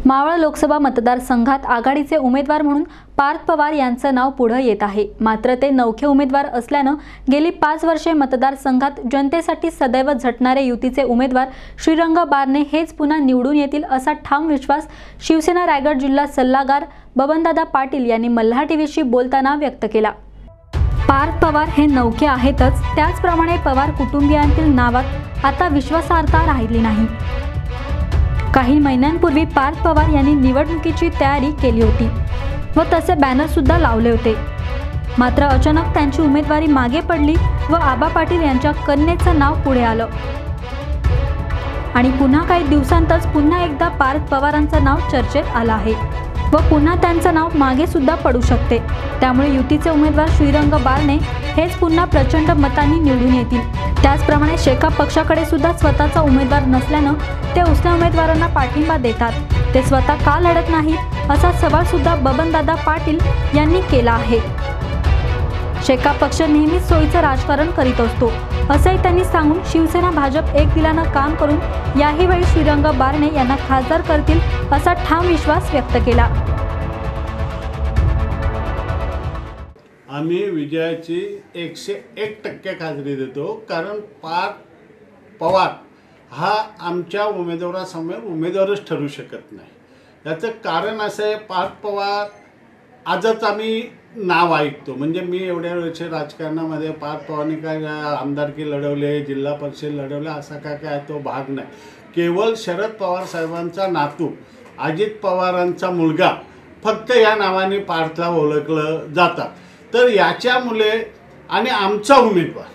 मावळ लोकसभा मतदारसंघात आघाडीचे उमेदवार म्हणून पार्थ पवार यांचं नाव पुढे येत आहे। मात्र ते नवखे उमेदवार असल्याने गेली 5 वर्षे मतदारसंघात जनतेसाठी सदैव झटणारे युतीचे उमेदवार श्रीरंग बारणे हेच पुन्हा निवडून येतील असा ठाम विश्वास शिवसेना रायगड जिल्हा सल्लागार बबनदादा पाटील यांनी मल्हार टीव्हीशी बोलताना व्यक्त केला। पार्थ पवार हे नवखे आहेतच, त्याचप्रमाणे पवार कुटुंबियांतील नावात आता विश्वासार्हता राहिली नाही। काही महिन्यांपूर्वी पार्थ पवार यांनी निवडणुकीची तयारी केली होती व तसे बॅनर सुद्धा लावले होते। मात्र अचानक त्यांची उमेदवारी मागे पडली व आबा पाटील यांच्या कन्येचं नाव पुढे आलं आणि पुन्हा काही दिवसांतच पुन्हा एकदा पार्थ पवारांचं नाव चर्चेत आलं आहे व पुन्हा त्यांचं नाव मागे सुद्धा पडू शकते। त्यामुळे युतीचे उमेदवार श्रीरंग बारणे हेच पुन्हा प्रचंड मतांनी निवडून येतील। त्याचप्रमाणे शेका पक्षाकडे सुद्धा स्वतःचा उमेदवार नसल्याने ते उसन्या उमेदवारांना पाठिंबा देतात। ते स्वतः का लढत नाहीत असा सवाल सुद्धा बबनदादा पाटील यांनी केला आहे। शेका पक्ष नेहमीच सोयीचं राजकारण करीत असतो असंही त्यांनी सांगून शिवसेना भाजप एक दिलानं काम करून याही वेळी श्रीरंग बारणे यांना खासदार करतील असा ठाम विश्वास व्यक्त केला। आम्ही विजयाची 101% खात्री देतो, कारण पार्थ पवार हा आमच्या उमेदवारासमोर उमेदवारच ठरू शकत नाही। याचं कारण असं आहे, पार्थ पवार आजच आम्ही नाव ऐकतो, म्हणजे मी एवढ्या वर्ष राजकारणामध्ये पार्थ पवारने काय आमदारकी लढवले, जिल्हा परिषद लढवले असा काय तो भाग नाही। केवळ शरद पवार साहेबांचा नातू अजित पवारांचा मुलगा फक्त या नावाने पार्थला ओळखलं जातात। तर याच्या मुले आणि आमचा उमेदवार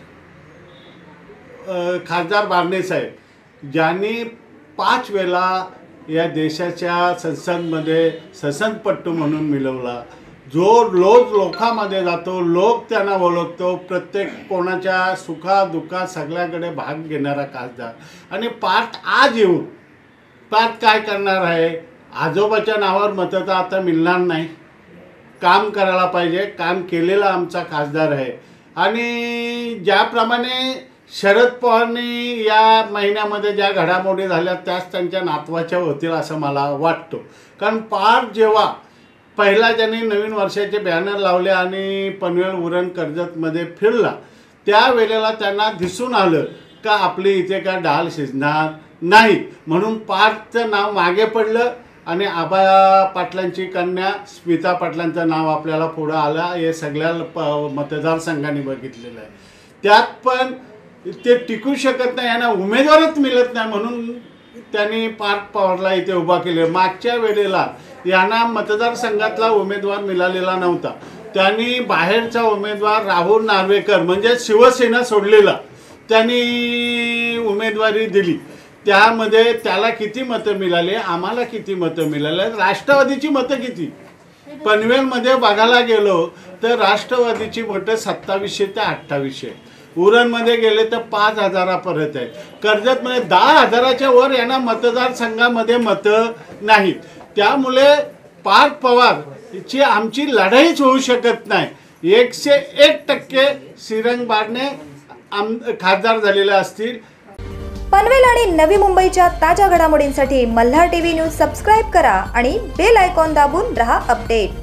खासदार बारणे साहेब ज्यांनी 5 वेळा या देशाच्या संसदमध्ये संसदपट्टू म्हणून मिळवला, जो लोकांमध्ये जातो, लोक त्यांना ओळखतो, प्रत्येक कोणाच्या सुखादुःखात सगळ्याकडे भाग घेणारा खासदार। आणि पार्थ आज येऊन पार्थ काय करणार आहे? आजोबाच्या नावावर मतं तर आता मिळणार नाही, काम करायला पाहिजे। काम केलेला आमचा खासदार आहे आणि ज्याप्रमाणे शरद पवारनी या महिन्यामध्ये ज्या घडामोडी झाल्या त्याच त्यांच्या नातवाच्या होतील असं मला वाटतं। कारण पार्थ जेव्हा पहिला ज्यांनी नवीन वर्षाचे बॅनर लावले आणि पनवेल उरण कर्जतमध्ये फिरला, त्यावेळेला त्यांना दिसून आलं का आपली इथे काय डाळ शिजणार नाही, म्हणून पार्थचं नाव मागे पडलं आणि आबा पाटलांची कन्या स्मिता पाटलांचं नाव आपल्याला पुढं आलं। हे सगळ्या मतदारसंघांनी बघितलेलं आहे। त्यात पण ते टिकू शकत नाही, यांना उमेदवारच मिळत नाही, म्हणून त्यांनी पार्थ पवारला इथे उभा केले। मागच्या वेळेला यांना मतदारसंघातला उमेदवार मिळालेला नव्हता, त्यांनी बाहेरचा उमेदवार राहुल नार्वेकर म्हणजे शिवसेना सोडलेला त्यांनी उमेदवारी दिली। त्यामध्ये त्याला किती मतं मिळाले, आम्हाला किती मतं मिळाले, राष्ट्रवादीची मतं किती? पनवेलमध्ये बघायला गेलो तर राष्ट्रवादीची मतं 2700 ते 2800, उरणमध्ये गेले तर 5000 परत आहे, कर्जतमध्ये 10,000च्या वर यांना मतदारसंघामध्ये मतं नाहीत। त्यामुळे पार्थ पवारची आमची लढाईच होऊ शकत नाही। 101% श्रीरंग बारणे खासदार झालेले असतील। पनवेल आणि नवी मुंबईच्या ताज्या घडामोडींसाठी मल्हार टीव्ही न्यूज सबस्क्राइब करा आणि बेल आयकॉन दाबून रहा अपडेट।